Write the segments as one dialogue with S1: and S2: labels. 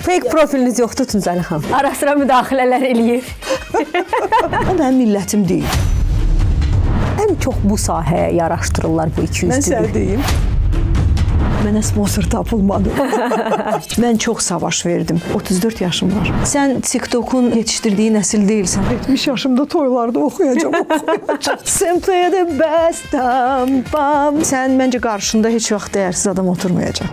S1: Fake profiliniz yoxdur Tuncəli xanım. Ara sıra müdaxilələr eləyir.
S2: O mənim millətim deyil.
S1: Ən çox bu sahəyə yaraşdırırlar bu 200
S2: Mən sənə deyim. Mənə sponsor tapılmadı. Mən çox savaş verdim. 34 yaşım var. Sən TikTok'un yetişdirdiyi nəsil deyilsən. 70 yaşımda toylarda oxuyacam. Simply the best, tam, bam. Sən məncə qarşında heç vaxt dəyərsiz adam oturmayacaq.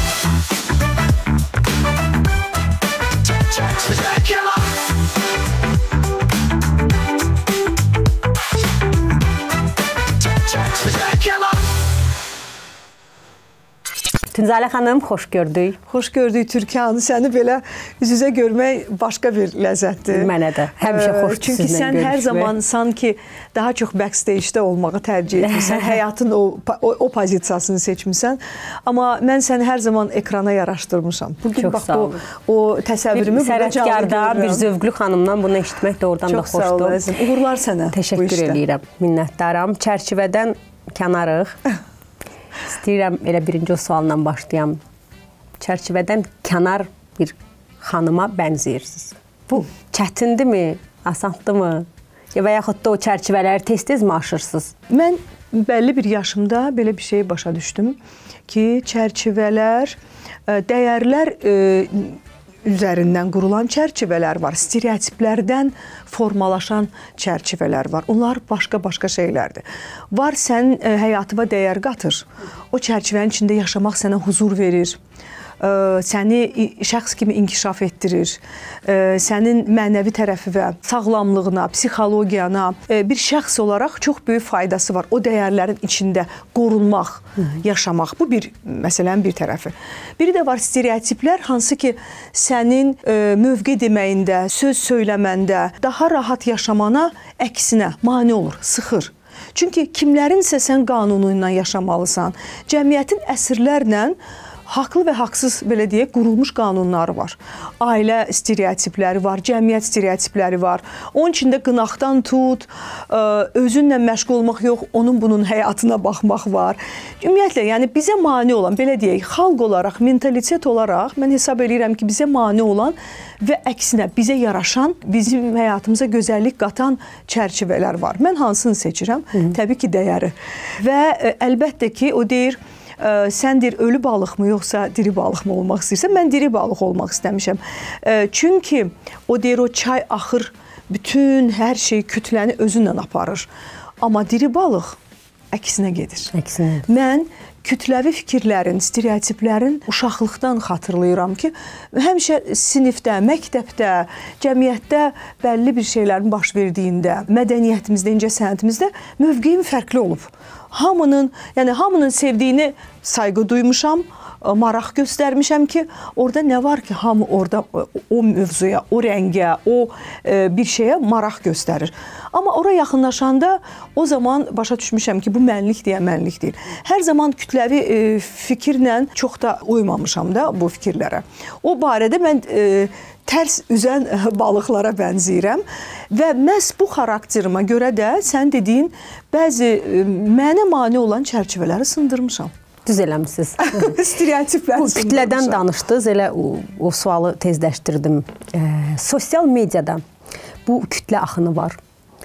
S1: Tuncəli xanım, xoş gördük.
S2: Xoş gördük Türkiyanı. Səni belə üz-üzə görmək başqa bir ləzzətdir.
S1: Mənə də. Həmişə xoşdur
S2: çünki
S1: sizinlə
S2: sən
S1: görüşmək.
S2: hər zaman sanki daha çox backstage-də olmağı tərcih etmirsən. Həyatın o pozisiyasını seçmirsən. Amma mən səni hər zaman ekrana yaraşdırmışam. Bugün bax o təsəvvürümü burada canlı
S1: görürəm. Bir zövqlü xanımdan bunu eşitmək doğrudan da xoşdur.
S2: Çox sağ ol əzizim. Uğurlar sənə.
S1: Təşəkkür edirəm. Minnətdaram. Çərçivədən kənarıq. İstəyirəm elə birinci o sualla başlayam. Çərçivədən kənar bir xanıma bənzəyirsiniz. Bu çətindirmi, asandıırmı? Və yaxud da o çərçivələri tez-tez mi aşırsınız?
S2: Mən bəlli bir yaşımda belə bir şey başa düşdüm ki, çərçivələr, dəyərlər üzərindən qurulan çərçivələr var. Stereotiplərdən formalaşan çərçivələr var. Onlar başqa-başqa şeylərdir. Var sən həyatıma dəyər qatır. O çərçivənin içində yaşamaq sənə huzur verir. Səni şəxs kimi inkişaf etdirir. Sənin mənəvi tərəfi və sağlamlığına, psixologiyana bir şəxs olaraq çox böyük faydası var. O dəyərlərin içində qorunmaq, yaşamaq. Bu bir məsələnin bir tərəfi. Biri də var stereotiplər, hansı ki, sənin mövqe deməyində, söz söyləməndə, daha rahat yaşamana əksinə mane olur, sıxır. Çünki kimlərinsə sən qanunu ilə yaşamalısan. Cəmiyyətin əsrlərlə haqlı və haqsız, belə deyək, qurulmuş qanunları var. Ailə stereotipləri var, cəmiyyət stereotipləri var. Onun içində qınaqdan tut, özünlə məşğul olmaq yox, onun bunun həyatına baxmaq var. Ümumiyyətlə, yəni bizə mane olan, belə deyək, xalq olaraq, mentalitet olaraq mən hesab edirəm ki, bizə mane olan və əksinə bizə yaraşan, bizim həyatımıza gözəllik qatan çərçivələr var. Mən hansını seçirəm? Təbii ki, dəyəri. Və əlbəttə ki, o deyir, sən deyir, ölü balıqmı, yoxsa diri balıqmı olmaq istəyirsən? Mən diri balıq olmaq istəmişəm. Çünki o deyir, o çay axır, bütün hər şey kütləni özünlə aparır. Amma diri balıq əksinə gedir.
S1: Əksinə.
S2: Mən kütləvi fikirlərin, stereotiplərin uşaqlıqdan xatırlayıram ki, həmişə sinifdə, məktəbdə, cəmiyyətdə bəlli bir şeylərin baş verdiyində, mədəniyyətimizdə, incəsənətimizdə mövqeyim fərqli olub. Hamının sevdiyini sayğı duymuşam, maraq göstərmişəm ki, orada nə var ki, hamı orada o mövzuya, o rəngə, o bir şeyə maraq göstərir. Amma ora yaxınlaşanda o zaman başa düşmüşəm ki, bu mənlik deyə mənlik deyil. Hər zaman kütləvi fikirlə çox da uymamışam da bu fikirlərə. O barədə mən tərs üzən balıqlara bənzəyirəm və məhz bu xarakterimə görə də sən dediyin bəzi mənə mane olan çərçivələri sındırmışam.
S1: Düz eləmişsiniz.
S2: Stereotiplər
S1: bu kütlədən danışdınız, elə o sualı tezləşdirdim. Sosial mediada bu kütlə axını var.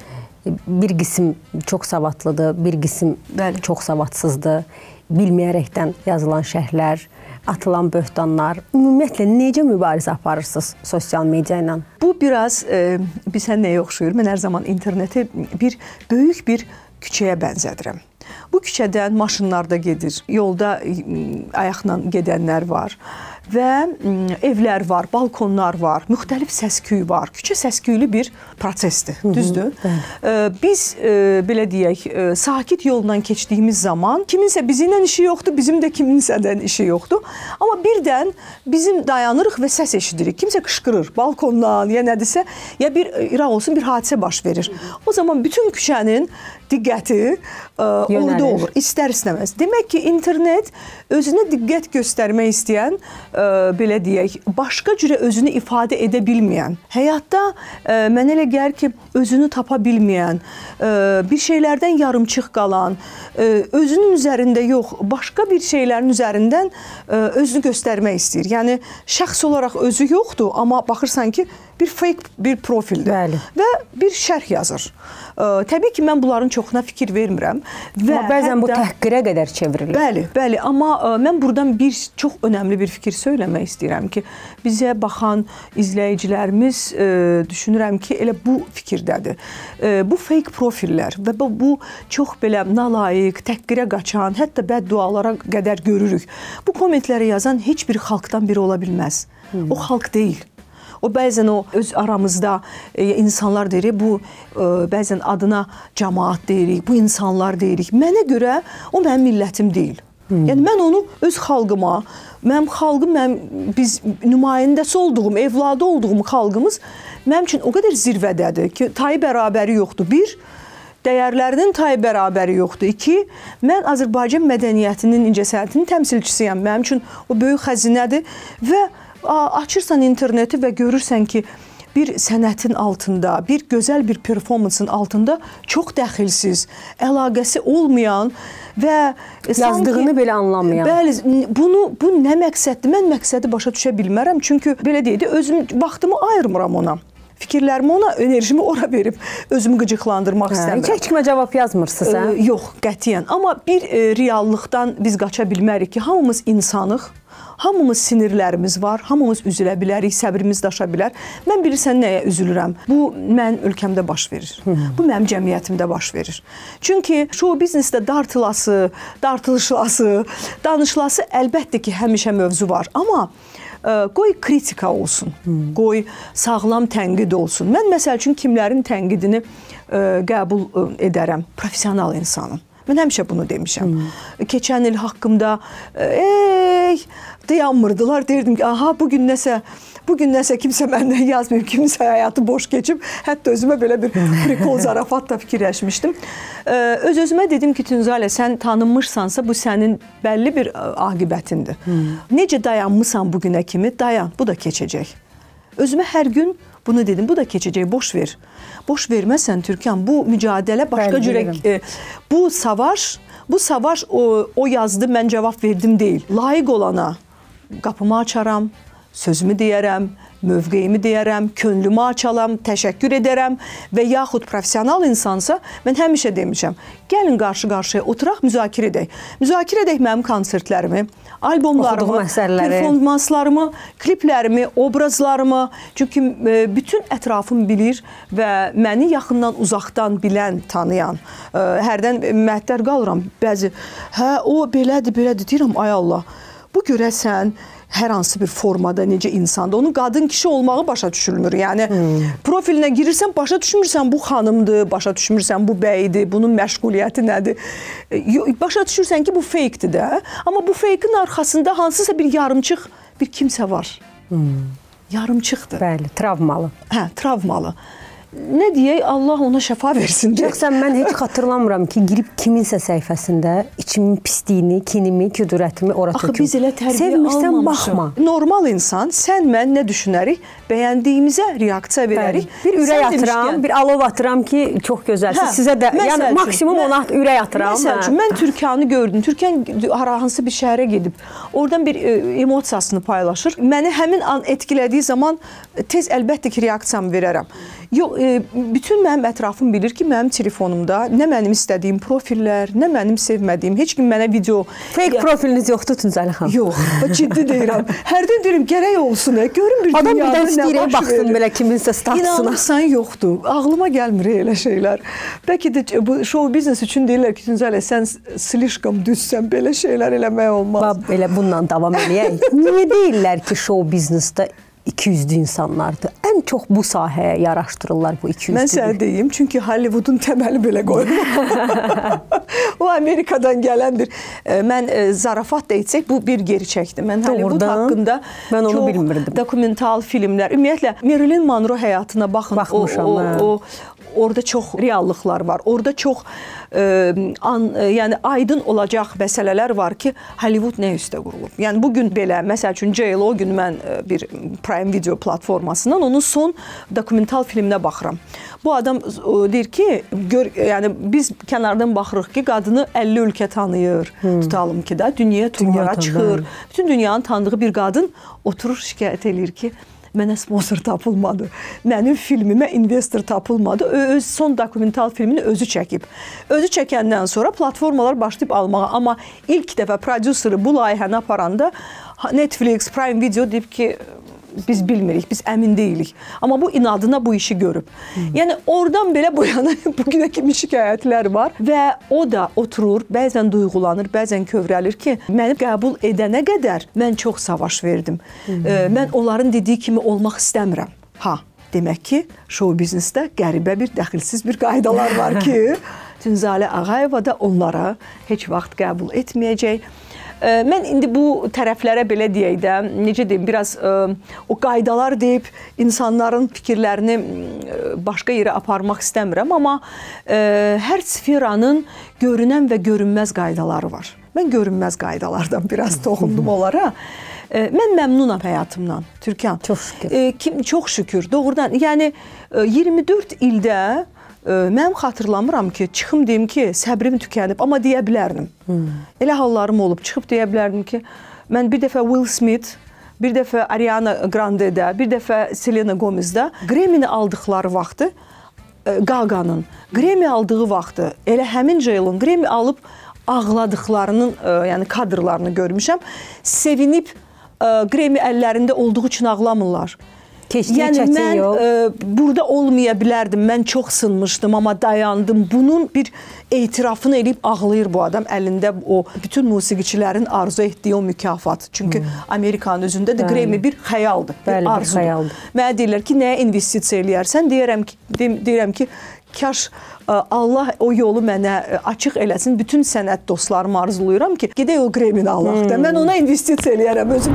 S1: Bir qism çox savadlıdır, bir qism çox savadsızdır. Bilməyərəkdən yazılan şərhlər, atılan böhtanlar. Ümumiyyətlə, necə mübarizə aparırsınız sosial media ilə?
S2: Bu biraz bizə nəyə oxşuyur? Mən hər zaman interneti böyük bir küçəyə bənzədirəm. Bu küçədən maşınlar da gedir, yolda ayaqla gedənlər var və evlər var, balkonlar var, müxtəlif səs-küy var. Küçə səs-küylü bir prosesdir, düzdür? Biz, belə deyək, sakit yolla keçdiyimiz zaman kiminsə bizimlə işi yoxdur, bizim də kiminсədən işi yoxdur. Amma birdən bizim dayanırıq və səs eşidirik. Kimsə qışqırır, balkondan, ya nədirsə, ya bir İraq olsun, bir hadisə baş verir. O zaman bütün küçənin diqqəti orada olur, istər-istəməz. Demək ki, internet özünə diqqət göstərmək istəyən belə deyək, başqa cürə özünü ifadə edə bilməyən, həyatda mənə elə gəlir ki, özünü tapa bilməyən, bir şeylərdən yarımçıq qalan, özünün üzərində yox, başqa bir şeylərin üzərindən özünü göstərmək istəyir. Yəni şəxs olaraq özü yoxdur, amma baxırsan ki, bir fake bir profildir. Bəli. Və bir şərh yazır. Təbii ki, mən bunların çoxuna fikir vermirəm.
S1: Amma bəzən bu təhqirə qədər çevrilir.
S2: Bəli, bəli. Amma mən buradan bir çox önəmli bir fikir söyləmək istəyirəm ki, bizə baxan izləyicilərimiz düşünürəm ki, elə bu fikirdədir. Bu fake profillər və bu çox belə nalayiq, təhqirə qaçan, hətta bəddualara qədər görürük. Bu kommentləri yazan heç bir xalqdan biri ola bilməz. O xalq deyil. O bəzən öz aramızda insanlar deyirik, bu bəzən adına cəmaat deyirik, bu insanlar deyirik. Mənə görə o mənim millətim deyil. Yəni mən onu öz xalqıma, mənim xalqım, biz nümayəndəsi olduğum, evladı olduğum xalqımız mənim üçün o qədər zirvədədir ki, tayı bərabəri yoxdur. Bir, dəyərlərinin tayı bərabəri yoxdur. İki, mən Azərbaycan mədəniyyətinin, incəsənətinin təmsilçisiyəm. Mənim üçün o böyük xəzinədir və açırsan interneti və görürsən ki, bir sənətin altında, bir gözəl bir performansın altında çox dəxilsiz, əlaqəsi olmayan və
S1: yazdığını belə anlamayan.
S2: Bəli, bu nə məqsəddir? Mən məqsədi başa düşə bilmərəm. Çünki belə deyək, özüm vaxtımı ayırmıram ona. Fikirlərimi ona, enerjimi ora verib özümü qıcıqlandırmaq istəmirəm.
S1: Heç kimə cavab yazmırsınız, hə?
S2: Yox, qətiyyən. Amma bir reallıqdan biz qaça bilmərik ki, hamımız insanıq. Hamımız sinirlərimiz var, hamımız üzülə bilərik, səbrimiz daşa bilər. Mən bilirsən nəyə üzülürəm? Bu, mənim ölkəmdə baş verir. Bu, mənim cəmiyyətimdə baş verir. Çünki show biznesdə dartılışlası, danışılası əlbəttə ki, həmişə mövzu var. Amma qoy kritika olsun, qoy sağlam tənqid olsun. Mən məsəl üçün kimlərin tənqidini qəbul edərəm? Professional insanım. Mən həmişə bunu demişəm. Keçən il haqqımda dayanmırdılar. Deyirdim ki, aha, bugün nəsə kimsə məndən yazmayıb, kimsə həyatı boş keçib. Hətta özümə belə bir prikol, zarafat da fikirləşmişdim. Öz-özümə dedim ki, Tünzalə, sən tanınmışsansa, bu sənin bəlli bir aqibətindir. Necə dayanmışsan bugünə kimi, dayan, bu da keçəcək. Özümə hər gün bunu dedim, bu da keçəcək, boş ver. Boş verməsən, Türkan, bu mücadilə başqa cürə, bu savaş o yazdı, mən cavab verdim deyil. Layiq olana qapımı açaram, sözümü deyərəm, mövqeyimi deyərəm, könlümü açaram, təşəkkür edərəm və yaxud professional insansa, mən həmişə demişəm, gəlin qarşı-qarşıya oturaq, müzakirə edək. Müzakirə edək mənim konsertlərimi, albomlarımı, performanslarımı, kliplərimi, obrazlarımı. Çünki bütün ətrafım bilir və məni yaxından, uzaqdan bilən, tanıyan, hərdən məhdər qalıram. Bəzi, o belədir, deyirəm, ay Allah, bu görəsən, hər hansı bir formada necə insanda. Onun qadın kişi olmağı başa düşülmür. Yəni, profilinə girirsən, başa düşmürsən bu xanımdır, başa düşmürsən bu bəydir, bunun məşğuliyyəti nədir. Başa düşürsən ki, bu fakedir də. Amma bu fake'in arxasında hansısa bir yarımçıq bir kimsə var. Yarımçıqdır.
S1: Bəli, travmalı.
S2: Hə, travmalı. Nə deyək, Allah ona şəfa versin.
S1: Şəxsən mən heç xatırlamıram ki, girib kiminsə səhifəsində içimin pisliyini, kinimi, küdürətimi ora töküm.
S2: Axı biz elə tərbiyə
S1: sevmirsən, baxma.
S2: Normal insan, sən, mən nə düşünərik? Bəyəndiyimizə reaksiya verərik.
S1: Bir ürək atıram, bir alov atıram ki, çox gözəlsiz. Sizə də, yəni maksimum ona ürək atıram.
S2: Məsəl üçün, mən Türkanı gördüm. Türkan hansı bir şəhərə gedib, oradan bir emosiyasını paylaşır. Məni həmin an etkilədiyi zaman tez əlbəttə ki, reaksiyamı verərəm. Yox, bütün mənim ətrafım bilir ki, mənim telefonumda nə mənim istədiyim profillər, nə mənim sevmədiyim, heç kim mənə video...
S1: Fake profiliniz yoxdur, Tünzalə xanım?
S2: Yox, ciddi deyirəm. Hərdən deyirəm, gərək olsun, görün bir dünyada nə baş verir.
S1: Adam bir də istəyirək baxsın belə kiminsə statusuna.
S2: İnanırsan, yoxdur. Ağlıma gəlmir elə şeylər. Bəlkə də bu show biznes üçün deyirlər ki, Tünzalə, sən slişqam düzsən, belə şeylər eləmək olmaz.
S1: Elə bununla davam eləyək. Niyə deyirlər ki, show biznesdə 200'lü insanlardır? Ən ən çox bu sahəyə yaraşdırırlar bu 200
S2: Mən sənə deyim, çünki Hollywoodun təməli belə qoyulur. O Amerikadan gələn bir, mən zarafat da etsək, bu bir geri çəkdim. Mən Hollywood haqqında çox dokumental filmlər, ümumiyyətlə Marilyn Monroe həyatına baxın. Baxmışam. Orada çox reallıqlar var. Orada çox yəni aydın olacaq məsələlər var ki, Hollywood nə üstə qurulub. Yəni bugün belə, məsəl üçün J.Lo, o gün mən bir Prime Video platformasından onun son dokumental filminə baxıram. Bu adam deyir ki, yəni biz kənardan baxırıq ki, qadını 50 ölkə tanıyır. Tutalım ki da, dünyaya turlara çıxır. Bütün dünyanın tanıdığı bir qadın oturur şikayət eləyir ki, mənə sponsor tapılmadı. Mənim filmimə investor tapılmadı. Öz son dokumental filmini özü çəkib. Özü çəkəndən sonra platformalar başlayıb almağa. Amma ilk dəfə prodüseri bu layihəni aparanda Netflix, Prime Video deyib ki, biz bilmirik, biz əmin deyilik. Amma bu inadına bu işi görüb. Yəni oradan belə bu yana bugünə kimi şikayətlər var və o da oturur, bəzən duyğulanır, bəzən kövrəlir ki, məni qəbul edənə qədər mən çox savaş verdim. Mən onların dediyi kimi olmaq istəmirəm. Demək ki, show biznesdə qəribə bir, dəxilsiz bir qaydalar var ki, Tünzalə Ağayeva da onlara heç vaxt qəbul etməyəcək. Mən indi bu tərəflərə belə deyək də, necə deyim, biraz o qaydalar deyib insanların fikirlərini başqa yerə aparmaq istəmirəm, amma hər sferanın görünən və görünməz qaydaları var. Mən görünməz qaydalardan biraz toxundum onlara. Mən məmnunam həyatımdan, Türkan.
S1: Çox şükür.
S2: Çox şükür, doğrudan. Yəni 24 ildə mənim xatırlamıram ki, çıxım deyim ki, səbrim tükənib, amma deyə bilərdim. Elə hallarım olub, çıxıb deyə bilərdim ki, mən bir dəfə Will Smith, bir dəfə Ariana Grande'də, bir dəfə Selena Gomez'də Grammy-ni aldıqları vaxtı, Gaga'nın Grammy aldığı vaxtı, elə həmin J.Lo Grammy alıb ağladıqlarının, yəni kadrlarını görmüşəm. Sevinib Grammy əllərində olduğu üçün ağlamırlar. Yəni mən burada olmaya bilərdim, mən çox sınmışdım, amma dayandım. Bunun bir etirafını eləyib ağlayır bu adam əlində o bütün musiqiçilərin arzu etdiyi o mükafat. Çünki Amerikanın özündə də Grammy bir xəyaldır, bir arzudur. Mənə deyirlər ki, nəyə investisiya eləyərsən? Deyirəm ki, kaş Allah o yolu mənə açıq eləsin. Bütün sənət dostlarımı arzulayıram ki, gedək o Grammy-ni alaq da. Mən ona investisiya eləyərəm özüm.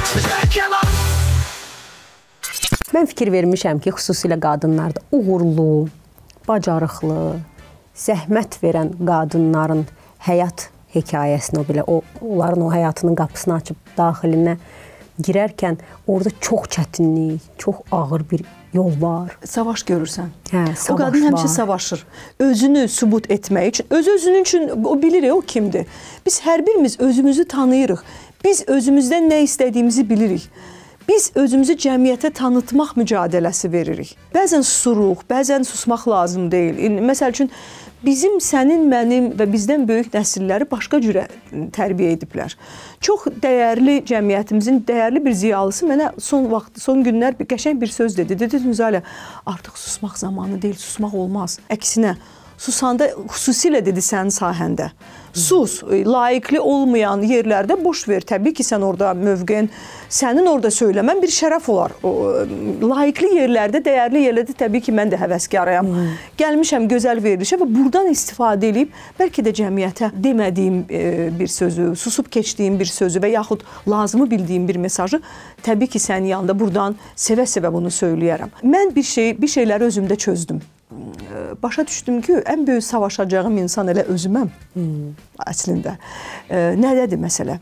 S1: Mən fikir vermişəm ki, xüsusilə qadınlarda uğurlu, bacarıqlı, zəhmət verən qadınların həyat hekayəsini, onların o həyatının qapısını açıb daxilinə girərkən orada çox çətinlik, çox ağır bir yol var.
S2: Savaş görürsən.
S1: Savaş
S2: o qadın həmişə savaşır. Özünü sübut etmək üçün. Öz-özünün üçün o bilir, o kimdir. Biz hər birimiz özümüzü tanıyırıq. Biz özümüzdən nə istədiyimizi bilirik. Biz özümüzü cəmiyyətə tanıtmaq mücadiləsi veririk. Bəzən susuruq, bəzən susmaq lazım deyil. Məsəl üçün, bizim, sənin, mənim və bizdən böyük nəsilləri başqa cürə tərbiyə ediblər. Çox dəyərli cəmiyyətimizin dəyərli bir ziyalısı mənə son günlər qəşəng bir söz dedi. Dedi, Tünzalə, artıq susmaq zamanı deyil, susmaq olmaz. Əksinə, susanda, xüsusilə dedi sənin sahəndə. Sus, layiqli olmayan yerlərdə boş ver. Təbii ki, sən orada mövqeyin, sənin orada söyləmən bir şərəf olar. Layiqli yerlərdə, dəyərli yerlərdə təbii ki, mən də həvəskarıyam. Gəlmişəm gözəl verilişə və buradan istifadə edib, bəlkə də cəmiyyətə demədiyim bir sözü, susub keçdiyim bir sözü və yaxud lazımı bildiyim bir mesajı təbii ki, sənin yanında buradan sevə-sevə bunu söyləyərəm. Mən bir şeyləri özümdə çözdüm. Başa düşdüm ki, ən böyük savaşacağım insan elə özüməm əslində. Nədədir məsələ?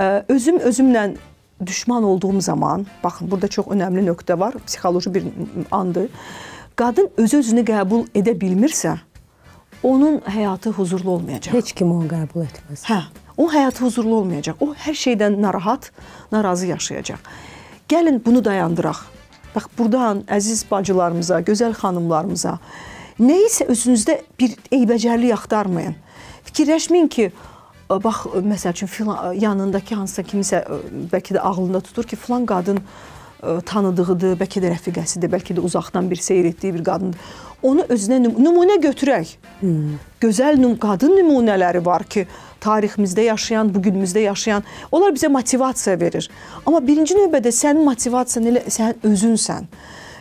S2: Özümlə düşman olduğum zaman, baxın, burada çox önəmli nöqtə var, psixoloji bir andır. Qadın öz-özünü qəbul edə bilmirsə, onun həyatı huzurlu olmayacaq.
S1: Heç kim onu qəbul etməz.
S2: O həyatı huzurlu olmayacaq. O hər şeydən narahat, narazı yaşayacaq. Gəlin bunu dayandıraq. Bax, buradan əziz bacılarımıza, gözəl xanımlarımıza nəyisə özünüzdə bir eybəcərlik axtarmayın. Fikirləşməyin ki, bax, məsəl üçün yanındakı hansısa kimisə bəlkə də ağlında tutur ki, filan qadın tanıdığıdır, bəlkə də rəfiqəsidir, bəlkə də uzaqdan bir seyr etdiyi bir qadındır. Onu özünə nümunə götürək. Gözəl qadın nümunələri var ki, tariximizdə yaşayan, bugünümüzdə yaşayan, onlar bizə motivasiya verir. Amma birinci növbədə sənin motivasiyan elə sən özünsən.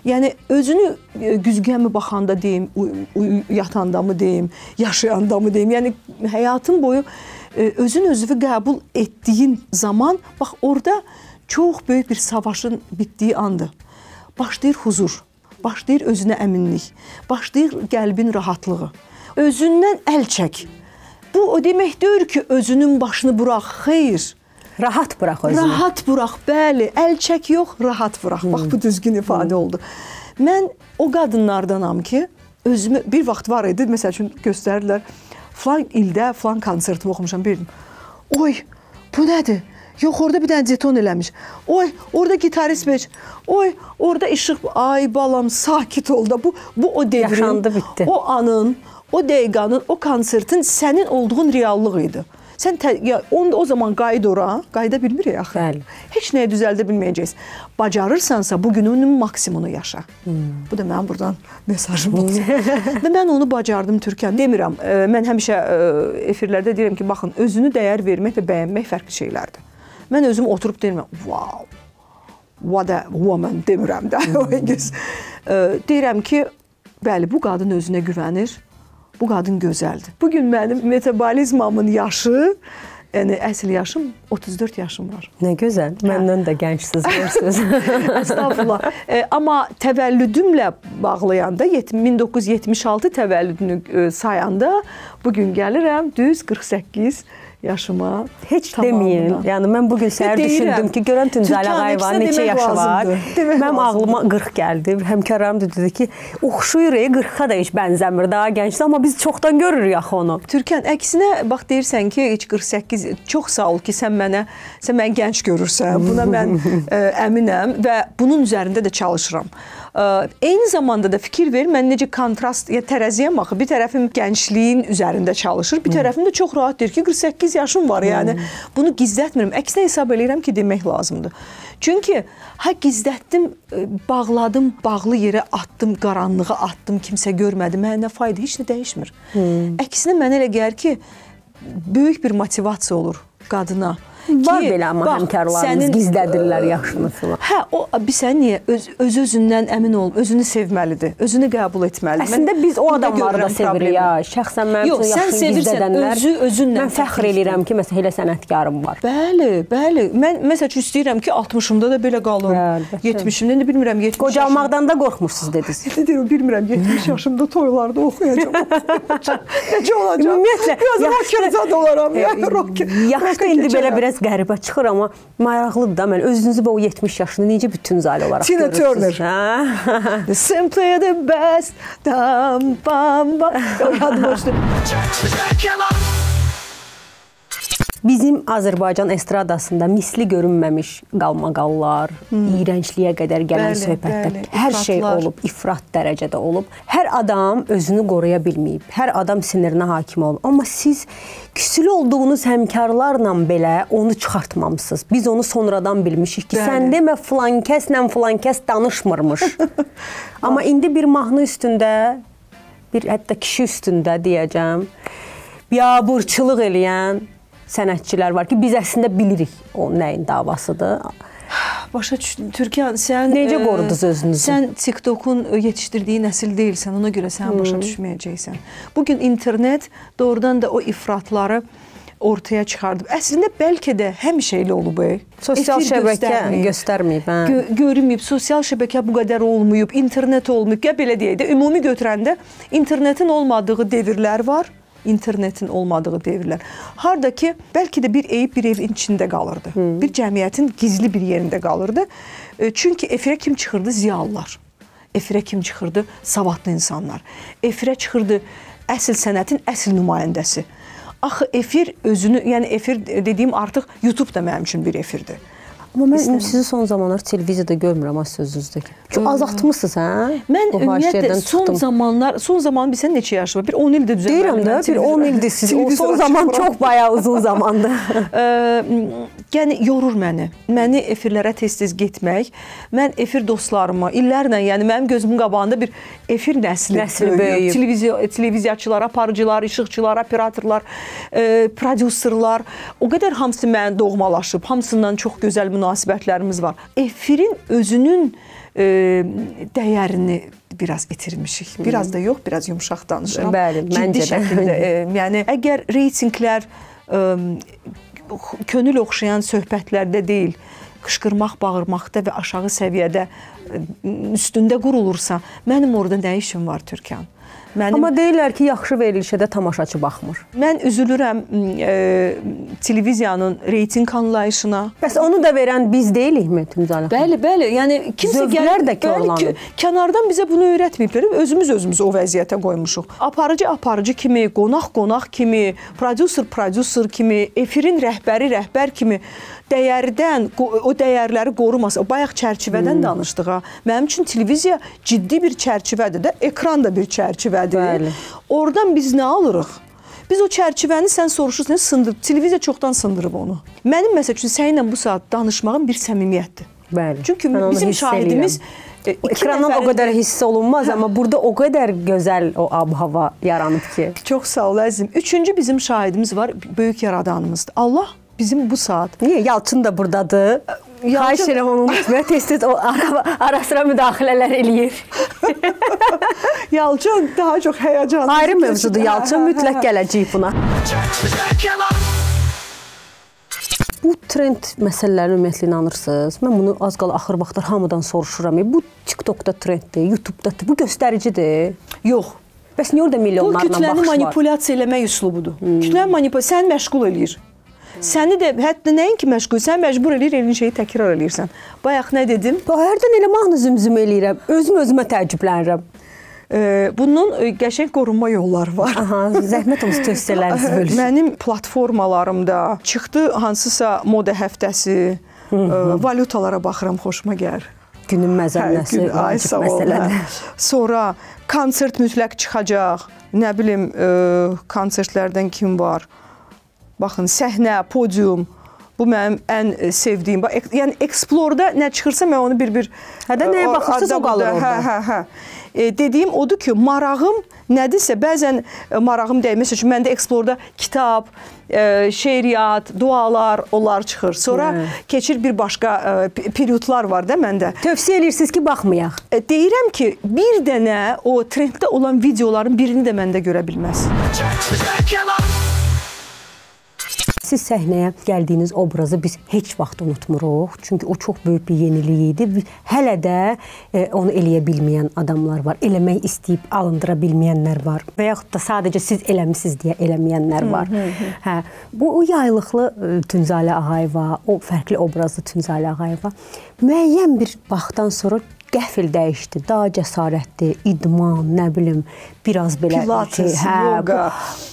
S2: Yəni özünü güzgəmi baxanda deyim, yatanda mı deyim, yaşayanda mı deyim, yəni həyatın boyu özün özünü qəbul etdiyin zaman, bax orada çox böyük bir savaşın bitdiyi andır. Başlayır huzur, başlayır özünə əminlik, başlayır qəlbin rahatlığı. Özündən əl çək. Bu o demək deyil ki, özünün başını burax, xeyr.
S1: Rahat burax özünü.
S2: Rahat burax, bəli. Əl çək yox, rahat burax. Bax, bu düzgün ifadə oldu. Mən o qadınlardanam ki, özümü bir vaxt var idi, məsəl üçün göstərdilər, falan ildə falan konsertimi oxumuşam, bildim. Oy, bu nədir? Yox, orada bir dənə jeton eləmiş. Oy, orada gitarist beç. Oy, orada işıq. Ay balam, sakit ol da. Bu o devrin,
S1: yaşandı, bitdi.
S2: O anın, o dəqiqanın, o konsertin sənin olduğun reallıq idi. Sən o zaman qayıd ora, qayıda bilmirik axı.
S1: Bəli.
S2: Heç nəyə düzəldə bilməyəcəksən. Bacarırsansa bugününün maksimumunu yaşa. Bu da mənim buradan mesajım oldu. Və mən onu bacardım Türkan. Demirəm, mən həmişə efirlərdə deyirəm ki, baxın, özünü dəyər vermək və bəyənmək fərqli şeylərdir. Mən özüm oturub deyirəm, wow, what a woman demirəm də. Deyirəm ki, bəli, bu qadın özünə güvənir. Bu qadın gözəldir. Bugün mənim metabolizmamın yaşı, yəni əsl yaşım 34 yaşım var.
S1: Nə gözəl. Məndən də gəncsiniz, görürsünüz.
S2: Estağfurullah. Amma təvəllüdümlə bağlayanda, 1976 təvəllüdünü sayanda bugün gəlirəm düz 48 yaşıma.
S1: Heç deməyin. Yəni mən bugün səhər düşündüm ki, görən Tüncəli Ağayevanın neçə yaşı var. Mənim ağlıma 40 gəldi. Həmkarlarım da dedi ki, oxşuyur, 40-a da heç bənzəmir, daha gəncdir, amma biz çoxdan görürük axı onu.
S2: Türkan, əksinə bax deyirsən ki, heç 48, çox sağ ol ki, sən məni gənc görürsən. Buna mən əminəm və bunun üzərində də çalışıram. Eyni zamanda da fikir ver, mən necə kontrast, ya tərəziyəm axı, bir tərəfim gəncliyin üzərində çalışır, bir tərəfim də çox rahat deyir ki, 48 yaşım var, yəni bunu gizlətmirəm. Əksinə hesab edirəm ki, demək lazımdır. Çünki gizlətdim, bağladım, bağlı yerə atdım, qaranlığa atdım, kimsə görmədi, mənə nə fayda, heç nə dəyişmir. Əksinə mənə elə gəlir ki, böyük bir motivasiya olur qadına.
S1: Var belə amma həmkarlarımız gizlədirlər yaşını filan.
S2: Sən niyə? Öz-özündən əmin ol, özünü sevməlidir, özünü qəbul etməlidir.
S1: Əslində biz o adamları da sevirik ya. Şəxsən mənim üçün yaşını gizlədənlər. Mən fəxr eləyirəm ki, məsələn, elə sənətkarım var.
S2: Bəli, bəli. Mən məsəl üçün istəyirəm ki, 60-ımda da belə qalım. 70-imdə də bilmirəm, 70 yaşımda.
S1: Qocalmaqdan da qorxmursunuz dediniz.
S2: Deyirəm, bilmirəm, 70 yaşımda toylarda oxuyacam. Necə olacaq?
S1: Ümumiyyətlə,
S2: biraz rockerzad olaram.
S1: Yaşda indi belə biraz qəribə çıxır, amma maraqlıdır da, mən özünüzü və o 70 yaşını necə bütün zali olaraq görürsünüz?
S2: Tina Turner. Simply the best. Dam, bam, bam. Yadıma düşdü.
S1: Bizim Azərbaycan estradasında misli görünməmiş qalmaqallar, iyrəncliyə qədər gələn söhbətlər, hər şey olub, ifrat dərəcədə olub. Hər adam özünü qoruya bilməyib, hər adam sinirinə hakim olub. Amma siz küsülü olduğunuz həmkarlarla belə onu çıxartmamısınız. Biz onu sonradan bilmişik ki, sən demə filan kəs danışmırmış. Amma indi bir mahnı üstündə, bir hətta kişi üstündə deyəcəm, biabırçılıq eləyən sənətçilər var ki, biz əslində bilirik o nəyin davasıdır.
S2: Başa düşdüm. Türkan, sən
S1: necə qorudunuz özünüzü?
S2: Sən TikTok'un yetişdirdiyi nəsil deyilsən, ona görə sən başa düşməyəcəksən. Bugün internet doğrudan da o ifratları ortaya çıxardıb. Əslində bəlkə də həmişə elə olub.
S1: Sosial şəbəkə göstərməyib.
S2: Görünməyib, sosial şəbəkə bu qədər olmayıb, internet olmayıb. Ya belə deyək də, ümumi götürəndə internetin olmadığı devirlər var. İnternetin olmadığı devirlər. Harda ki, bəlkə də bir eyib bir evin içində qalırdı. Bir cəmiyyətin gizli bir yerində qalırdı. Çünki efirə kim çıxırdı? Ziyalılar. Efirə kim çıxırdı? Savadlı insanlar. Efirə çıxırdı əsl sənətin əsl nümayəndəsi. Axı efir özünü, yəni efir dediyim artıq YouTube da mənim üçün bir efirdir.
S1: Amma mən sizi son zamanlar televiziyada görmürəm sözünüzdə. Çox azaltmısınız, hə?
S2: Mən ümumiyyətlə son zaman bilsən neçə yaşı var? Bir 10 ildir düzəlməliyəm.
S1: Deyirəm də, bir 10 ildir siz. O son zaman çox bayağı uzun zamandır.
S2: Yəni yorur məni. Məni efirlərə tez-tez getmək, mən efir dostlarımı illərlə, yəni mənim gözümün qabağında bir efir nəsli böyüyüb. Televiziyaçılar, aparıcılar, işıqçılar, operatorlar, prodüserlər, o qədər hamısı mənə doğmalaşıb, hamısından çox gözəl münasibətlərimiz var. Efirin özünün dəyərini biraz itirmişik. Biraz da yox, biraz yumşaq danışıram.
S1: Bəli,
S2: ciddi şəkildə. Yəni əgər reytinqlər könül oxşayan söhbətlərdə deyil, qışqırmaq, bağırmaqda və aşağı səviyyədə üstündə qurulursa, mənim orada nə işim var, Türkan?
S1: Amma deyirlər ki, yaxşı verilişə də tamaşaçı baxmır.
S2: Mən üzülürəm televiziyanın reyting anlayışına.
S1: Bəs onu da verən biz deyillikmi, Tünzalə?
S2: Bəli, bəli. Yəni kimsə
S1: zövqlər də korlanır.
S2: Kənardan bizə bunu öyrətməyiblər. Özümüz o vəziyyətə qoymuşuq. Aparıcı kimi, qonaq kimi, prodüser kimi, efirin rəhbər kimi dəyərdən, o dəyərləri qorumasa, bayaq çərçivədən danışdıq ha. Mənim üçün televiziya ciddi bir çərçivədir də, ekran da bir çərçivədir.
S1: Bəli.
S2: Oradan biz nə alırıq? Biz o çərçivəni sən soruşursan, sındırıb, televiziya çoxdan sındırıb onu. Mənim məsəl üçün səninlə bu saat danışmağım bir səmimiyyətdir.
S1: Bəli.
S2: Çünki bizim şahidimiz
S1: ekrandan o qədər hiss olunmaz, amma burada o qədər gözəl o ab-hava yaranıb ki.
S2: Çox sağ ol əzizim. Üçüncü bizim şahidimiz var, böyük yaradanımızdır. Allah bizim bu saat.
S1: Niyə? Yalçın da buradadır. Xahiş edirəm onun və tez-tez o ara-sıra müdaxilələr eləyir.
S2: Yalçın daha çox həyacanlı.
S1: Ayrı mövzudur. Yalçın mütləq gələcək buna. Bu trend məsələlərini ümumiyyətlə inanırsınız? Mən bunu az qala axır vaxtlar hamıdan soruşuram. Bu TikTokda trenddir, YouTube'da bu göstəricidir.
S2: Yox.
S1: Bəs niyə orada milyonlarla baxış var?
S2: Bu kütləni manipulyasiya eləmək üslubudur. Kütləni manipulyasiya səni məşğul eləyir. Səni də hətta nəinki məşğul, sən məcbur eləyir, elin şeyi təkrar eləyirsən. Bayaq nə dedim?
S1: Hərdən elə mahnı zümzüm eləyirəm. Özümə təəccüblənirəm.
S2: Bunun qəşəng qorunma yolları var.
S1: Aha, zəhmət olsun tövsiyələrinizi bölüşün.
S2: Mənim platformalarımda çıxdı hansısa moda həftəsi, valyutalara baxıram, xoşuma gəlir.
S1: Günün məzənnəsi, vacib məsələdir.
S2: Sonra konsert mütləq çıxacaq. Nə bilim, konsertlərdən kim var? Baxın, səhnə, podium, bu mənim ən sevdiyim. Yəni, Explore-da nə çıxırsa, mən onu bir-bir...
S1: Hədə nəyə baxırsınız, o qalır orada.
S2: Dediyim odur ki, marağım nədirsə, bəzən marağım deyil. Məsəl üçün, məndə Explore-da kitab, şeiriyyat, dualar, onlar çıxır. Sonra keçir bir başqa periodlar var da məndə.
S1: Tövsiyə edirsiniz ki, baxmayaq.
S2: Deyirəm ki, bir dənə o trenddə olan videoların birini də məndə görə bilməz.
S1: Siz səhnəyə gəldiyiniz obrazı biz heç vaxt unutmuruq. Çünki o çox böyük bir yenilik idi. Hələ də onu eləyə bilməyən adamlar var. Eləmək istəyib alındıra bilməyənlər var. Və yaxud da sadəcə siz eləmisiniz deyə eləməyənlər var. Bu o yaylıqlı Tünzalə Ağayeva, o fərqli obrazlı Tünzalə Ağayeva müəyyən bir vaxtdan sonra qəfil dəyişdi. Daha cəsarətli, idman, nə bilim, biraz belə
S2: Pilates, yoga.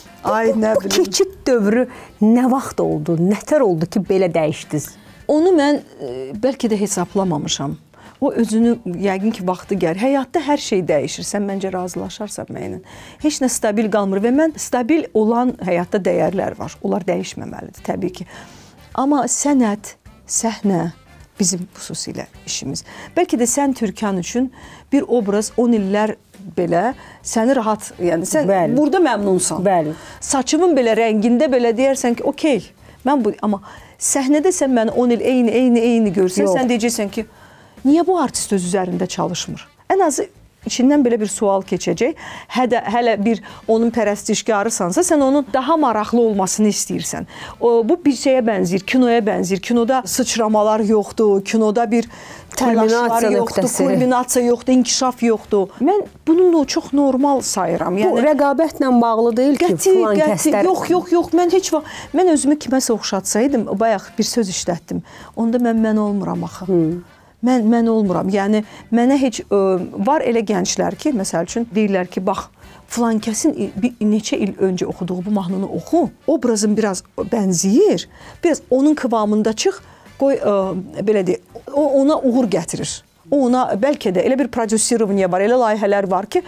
S1: Bu keçid dövrü nə vaxt oldu, nətər oldu ki, belə dəyişdiniz?
S2: Onu mən bəlkə də hesablamamışam. O özünü, yəqin ki, vaxtı gəlir. Həyatda hər şey dəyişir. Sən məncə razılaşarsan mənlə. Heç nə stabil qalmır və mən stabil olan həyatda dəyərlər var. Onlar dəyişməməlidir, təbii ki. Amma sənət, səhnə bizim xüsusilə işimiz. Bəlkə də sən Türkan üçün bir obraz 10 illər belə səni rahat, yəni sən burada məmnunsan.
S1: Bəli.
S2: Saçımın belə rəngində belə deyərsən ki, okey, mən bu, amma səhnədə sən məni 10 il eyni görsən, sən deyəcəksən ki, niyə bu artist öz üzərində çalışmır? Ən azı içindən belə bir sual keçəcək. Hələ bir onun pərəstişkarısansa, sən onun daha maraqlı olmasını istəyirsən. Bu bir şeyə bənzir, kinoya bənzir. Kinoda sıçramalar yoxdur, kinoda bir təlaşlar yoxdur, kulminasiya yoxdur, inkişaf yoxdur. Mən bunu çox normal sayıram.
S1: Bu rəqabətlə bağlı deyil ki, filan kəslər...
S2: Yox, mən heç vaxt, mən özümü kiməsə oxşatsaydım, bayaq bir söz işlətdim. Onda mən olmuram axı. Mən olmuram. Yəni, mənə heç var elə gənclər ki, məsəl üçün deyirlər ki, bax, filan kəsin neçə il öncə oxuduğu bu mahnını oxu, obrazın biraz bənziyir, biraz onun kıvamında çıx, qoy, belə deyək, o ona uğur gətirir. O ona, bəlkə də elə bir prodüsirivniyə var, elə layihələr var ki,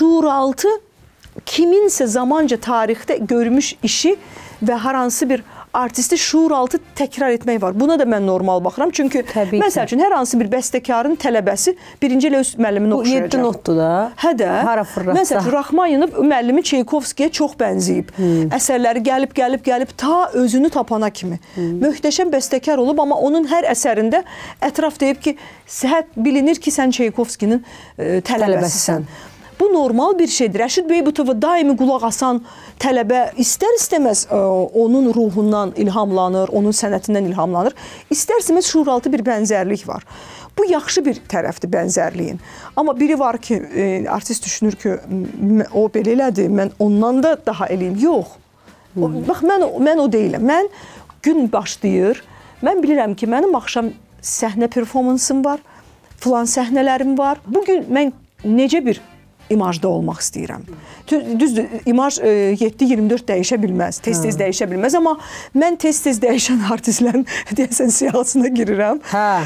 S2: şuuraltı kiminsə zamanca tarixdə görmüş işi və hər hansı bir artisti şuuraltı təkrar etmək var. Buna da mən normal baxıram. Çünki məsəl üçün hər hansı bir bəstəkarın tələbəsi birinci ilə öz müəllimini oxşayacaq. Bu
S1: 7 notdur da.
S2: Hə də. Məsəl üçün Raxmaninov müəllimi Çeykovskiyə çox bənzəyib. Əsərləri gəlib ta özünü tapana kimi. Möhtəşəm bəstəkar olub, amma onun hər əsərində ətraf deyib ki, bilinir ki, sən Çeykovskinin tələbəsisən. Bu normal bir şeydir. Rəşid Beybutova daimi qulaq asan tələbə istər-istəməz onun ruhundan ilhamlanır, onun sənətindən ilhamlanır. İstər-istəməz şuuraltı bir bənzərlik var. Bu yaxşı bir tərəfdir bənzərliyin. Amma biri var ki, artist düşünür ki, o belə elədi, mən ondan da daha eləyim. Yox. Bax, mən o deyiləm. Mən gün başlayır, mən bilirəm ki, mənim axşam səhnə performansım var, filan səhnələrim var. Bugün mən necə bir imajda olmaq istəyirəm. Düzdür, imaj 7-24 dəyişə bilməz, tez-tez dəyişə bilməz, amma mən tez-tez dəyişən artistlərin deyəsən siyahısına girirəm.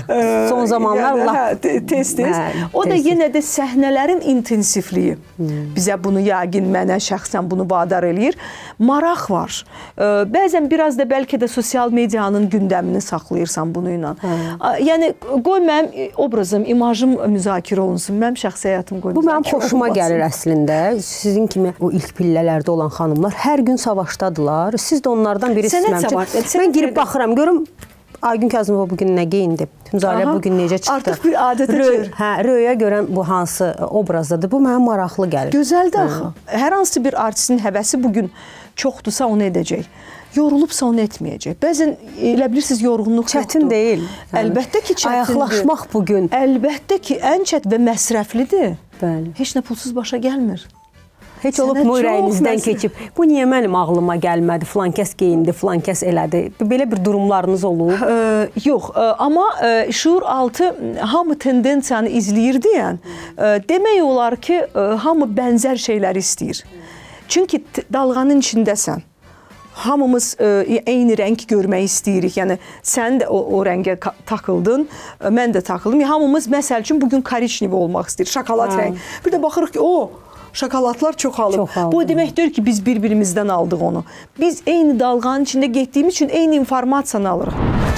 S1: Son zamanlar
S2: tez-tez. O da yenə də səhnələrin intensivliyi. Bizə bunu yəqin, mənə şəxsən bunu vadar eləyir. Maraq var. Bəzən biraz da bəlkə də sosial medianın gündəmini saxlayırsan bunu ilə. Yəni, qoy mənim obrazım, imajım müzakirə olunsun, mənim şəxsi həyatım qoy müzakirə olunsun.
S1: Xoşuma gəlir əslində. Sizin kimi o ilk pillələrdə olan xanımlar hər gün savaşdadılar. Siz də onlardan birisiniz. Mən girib baxıram, görüm Aygün Kazımova bugün nə geyindi? Tünzalə bugün necə çıxdı?
S2: Artıq bir adətə çevir.
S1: Röya görən bu hansı obrazdadır? Bu mənə maraqlı gəlir.
S2: Gözəldir axı. Hər hansı bir artistin həvəsi bugün çoxdursa onu edəcək. Yorulubsa onu etməyəcək. Bəzən elə bilirsiniz yorğunluq
S1: çətin deyil.
S2: Əlbəttə ki, çətindir.
S1: Ayaqlaşmaq bugün.
S2: Əlbəttə ki, ən çətin və məsrəflidir.
S1: Bəli.
S2: Heç nə pulsuz başa gəlmir.
S1: Heç olub mu ürəyinizdən keçib, bu niyə mənim ağlıma gəlmədi, filan kəs geyindi, filan kəs elədi. Belə bir durumlarınız olub?
S2: Yox, amma şuur altı hamı tendensiyanı izləyir deyən, demək olar ki, hamı bənzər şeyləri istəyir. Çünki dalğanın içindəsən. Hamımız eyni rəng görmək istəyirik. Yəni, sən də o rəngə takıldın, mən də takıldım. Hamımız, məsəl üçün, bugün koriçnevi olmaq istəyir, şokolad rəng. Bir də baxırıq ki, şokoladlar çoxalıb. Bu demək deyir ki, biz bir-birimizdən aldıq onu. Biz eyni dalğanın içində getdiyimiz üçün eyni informasiyanı alırıq.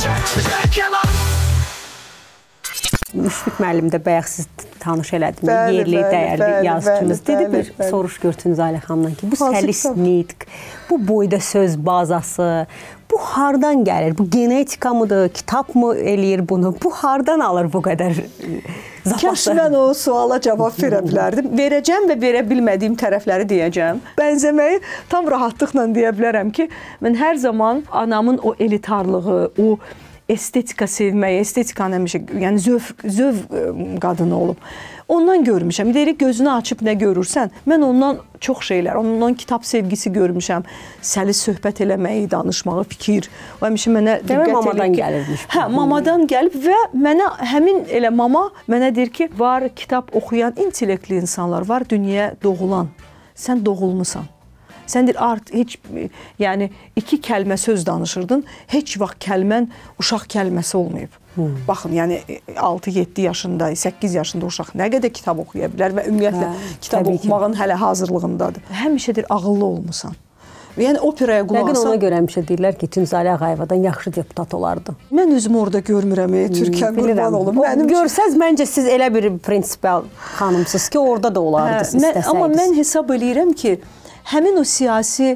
S1: Müşfiq müəllim də bayaq siz tanış elədiniz, yerli, dəyərli yazıcımız. Dedi bir soruş gördünüz Ailə xanımdan ki, bu səlis nitq, bu boyda söz bazası, bu hardan gəlir? Bu genetika mıdır, kitab mı eləyir bunu? Bu hardan alır bu qədər zapası?
S2: Kaş mən o suala cavab verə bilərdim. Verəcəm və verə bilmədiyim tərəfləri deyəcəm. Bənzəməyi tam rahatlıqla deyə bilərəm ki, mən hər zaman anamın o elitarlığı, o estetika sevməyi, estetika nəmişə, yəni zöv qadını olub. Ondan görmüşəm. Deyirik, gözünü açıb nə görürsən, mən ondan çox şeylər, ondan kitab sevgisi görmüşəm. Səlis söhbət eləməyi, danışmağı, fikir. O həmişə mənə diqqət
S1: mamadan gəlirmiş.
S2: Hə, mamadan gəlib və mənə həmin elə mama mənə deyir ki, var kitab oxuyan intellektli insanlar, var dünyaya doğulan. Sən doğulmusan. Sən deyir, heç, yəni, 2 kəlmə söz danışırdın, heç vaxt kəlmən uşaq kəlməsi olmayıb. Baxın, yəni 6-7 yaşında, 8 yaşında uşaq nə qədər kitab oxuya bilər və ümumiyyətlə kitab oxumağın hələ hazırlığındadır. Həmişə deyir, ağıllı olmusan. Yəni operaya qulaq
S1: asam. Ona görə həmişə deyirlər ki, Tünzalə Ağayevadan yaxşı deputat olardı.
S2: Mən özümü orada görmürəm, Türkiyə qurban olum.
S1: Görsəz, məncə siz elə bir prinsipal xanımsınız ki, orada da olardınız istəsəydiniz.
S2: Amma mən hesab eləyirəm ki, həmin o siyasi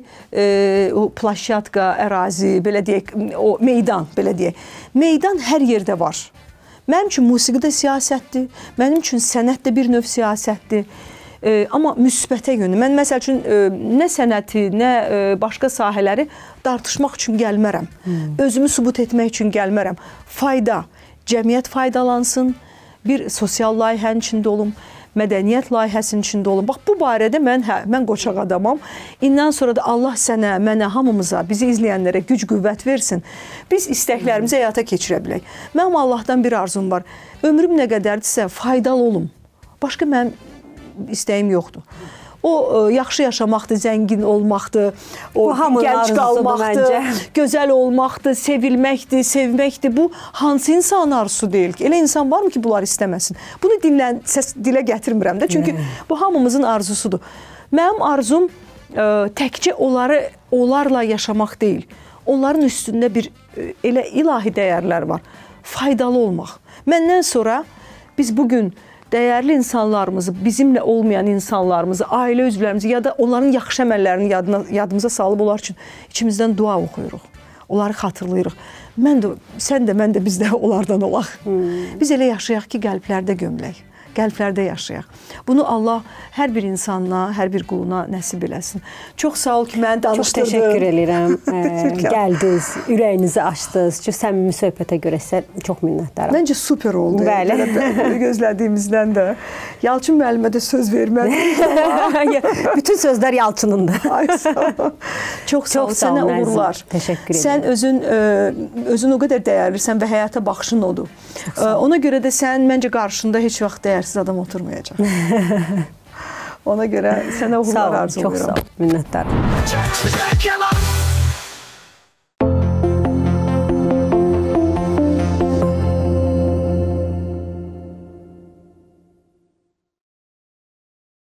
S2: plaşyatka, ərazi, belə deyək, o meydan, belə deyək. Meydan hər yerdə var. Mənim üçün musiqi də siyasətdir, mənim üçün sənət də bir növ siyasətdir. Amma müsbətə yönü. Mən məsəl üçün nə sənəti, nə başqa sahələri dartışmaq üçün gəlmərəm. Özümü sübut etmək üçün gəlmərəm. Fayda, cəmiyyət faydalansın, bir sosial layihənin içində olum, mədəniyyət layihəsinin içində olun. Bax, bu barədə mən qoçaq adamam. İndən sonra da Allah sənə, mənə, hamımıza, bizi izləyənlərə güc, qüvvət versin. Biz istəklərimizi həyata keçirə bilək. Mənim Allahdan bir arzum var. Ömrüm nə qədərdirsə, faydalı olum. Başqa mənim istəyim yoxdur. O yaxşı yaşamaqdır, zəngin olmaqdır, o gənc qalmaqdır, gözəl olmaqdır, sevilməkdir, sevməkdir. Bu hansı insan arzusu deyil ki? Elə insan varmı ki, bunlar istəməsin? Bunu dilə gətirmirəm də. Çünki bu hamımızın arzusudur. Mənim arzum təkcə onlarla yaşamaq deyil. onların üstündə bir elə ilahi dəyərlər var. Faydalı olmaq. Məndən sonra biz bugün dəyərli insanlarımızı, bizimlə olmayan insanlarımızı, ailə üzvlərimizi ya da onların yaxşı əməllərini yadımıza salıb onlar üçün içimizdən dua oxuyuruq. Onları xatırlayırıq. Mən də, sən də, mən də, biz də onlardan olaq. Biz elə yaşayaq ki, qəlblərdə gömülək. Qəlblərdə yaşayaq. Bunu Allah hər bir insanına, hər bir quluna nəsib eləsin. Çox sağ ol ki, məni danışdırdın.
S1: Çox təşəkkür edirəm. Gəldiniz, ürəyinizi açdınız. Çox səmimi söhbətə görə sizə çox minnətdaram.
S2: Məncə super oldu.
S1: Bəli.
S2: Gözlədiyimizdən də. Yalçın müəllimə də söz vermədim.
S1: Bütün sözlər Yalçınındır.
S2: Ay, sağ ol. Çox sağ ol. Sənə uğurlar.
S1: Təşəkkür edirəm.
S2: Sən özün o qədər dəyərlisən və həyata baxışın odur. Ona görə də sən məncə qarşında heç vaxt dəyərsiz adam oturmayacaq. Ona görə sənə uğurlar arzulayıram.
S1: Çox sağ ol. Minnətdaram.